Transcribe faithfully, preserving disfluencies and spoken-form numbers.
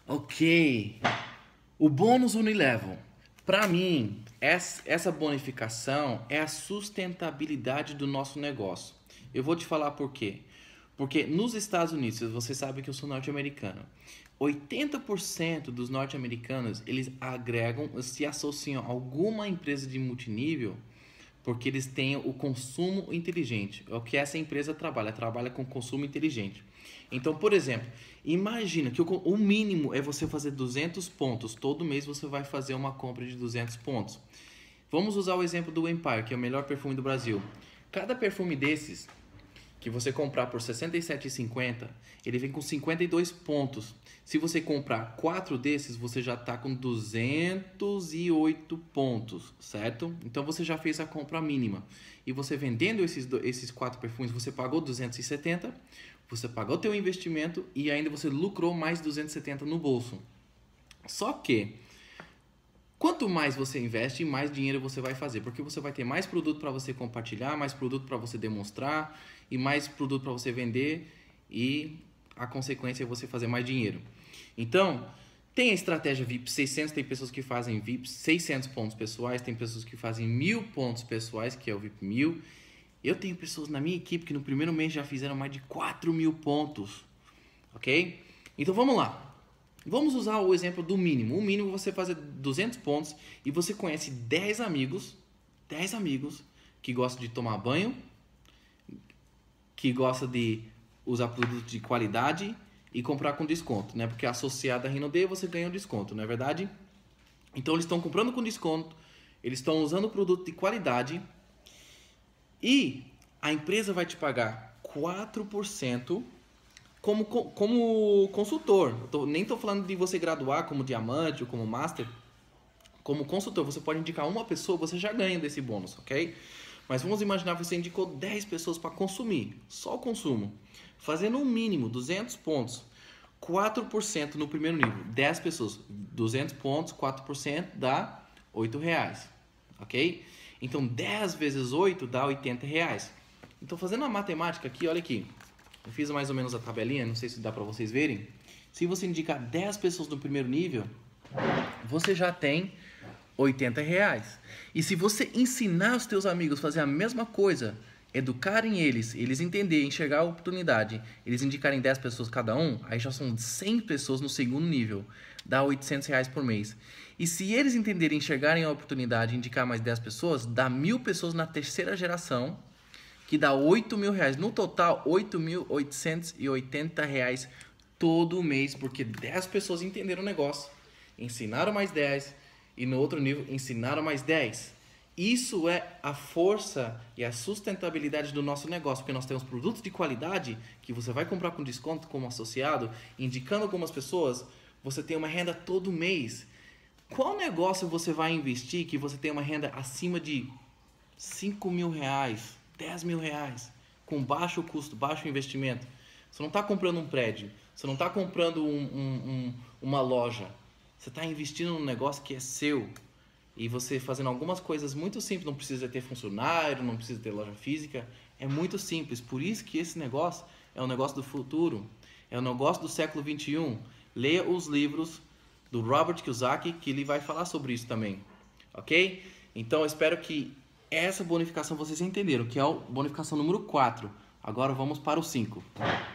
Ok. O bônus Unilevel. Para mim, essa bonificação é a sustentabilidade do nosso negócio. Eu vou te falar por quê. Porque nos Estados Unidos, você sabe que eu sou norte-americano, oitenta por cento dos norte-americanos, eles agregam, se associam a alguma empresa de multinível porque eles têm o consumo inteligente. É o que essa empresa trabalha, trabalha com consumo inteligente. Então, por exemplo, imagina que o mínimo é você fazer duzentos pontos. Todo mês você vai fazer uma compra de duzentos pontos. Vamos usar o exemplo do Empire, que é o melhor perfume do Brasil. Cada perfume desses que você comprar por sessenta e sete reais e cinquenta centavos, ele vem com cinquenta e dois pontos. Se você comprar quatro desses, você já está com duzentos e oito pontos, certo? Então você já fez a compra mínima. E você vendendo esses, esses quatro perfumes, você pagou duzentos e setenta, você pagou o teu investimento e ainda você lucrou mais duzentos e setenta no bolso. Só que quanto mais você investe, mais dinheiro você vai fazer, porque você vai ter mais produto para você compartilhar, mais produto para você demonstrar e mais produto para você vender e a consequência é você fazer mais dinheiro. Então, tem a estratégia V I P seiscentos, tem pessoas que fazem V I P seiscentos pontos pessoais, tem pessoas que fazem mil pontos pessoais, que é o V I P mil. Eu tenho pessoas na minha equipe que no primeiro mês já fizeram mais de quatro mil pontos, ok? Então vamos lá. Vamos usar o exemplo do mínimo. O mínimo é você fazer duzentos pontos e você conhece dez amigos, dez amigos que gostam de tomar banho, que gostam de usar produtos de qualidade e comprar com desconto, né? Porque associado a Rinode você ganha um desconto, não é verdade? Então eles estão comprando com desconto, eles estão usando produto de qualidade e a empresa vai te pagar quatro por cento Como, como consultor. Eu tô, nem estou falando de você graduar como diamante ou como master. Como consultor, você pode indicar uma pessoa, você já ganha desse bônus, ok? Mas vamos imaginar que você indicou dez pessoas para consumir, só o consumo. Fazendo um mínimo, duzentos pontos, quatro por cento no primeiro nível, dez pessoas, duzentos pontos, quatro por cento dá oito reais, ok? Então dez vezes oito dá oitenta reais. Então fazendo a matemática aqui, olha aqui. Eu fiz mais ou menos a tabelinha, não sei se dá para vocês verem. Se você indicar dez pessoas no primeiro nível, você já tem oitenta reais. E se você ensinar os teus amigos a fazer a mesma coisa, educarem eles, eles entenderem, enxergar a oportunidade, eles indicarem dez pessoas cada um, aí já são cem pessoas no segundo nível, dá oitocentos reais por mês. E se eles entenderem, enxergarem a oportunidade e indicar mais dez pessoas, dá mil pessoas na terceira geração, que dá oito mil reais. No total, oito mil oitocentos e oitenta reais todo mês, porque dez pessoas entenderam o negócio, ensinaram mais dez, e no outro nível ensinaram mais dez. Isso é a força e a sustentabilidade do nosso negócio, porque nós temos produtos de qualidade que você vai comprar com desconto como associado, indicando algumas pessoas, você tem uma renda todo mês. Qual negócio você vai investir que você tem uma renda acima de cinco mil reais? dez mil reais, com baixo custo, baixo investimento. Você não está comprando um prédio, você não está comprando um, um, um, uma loja, você está investindo num negócio que é seu. E você fazendo algumas coisas muito simples, não precisa ter funcionário, não precisa ter loja física, é muito simples. Por isso que esse negócio é um negócio do futuro, é um negócio do século vinte e um. Leia os livros do Robert Kiyosaki, que ele vai falar sobre isso também, ok? Então eu espero que essa bonificação vocês entenderam, que é a bonificação número quatro. Agora vamos para o cinco.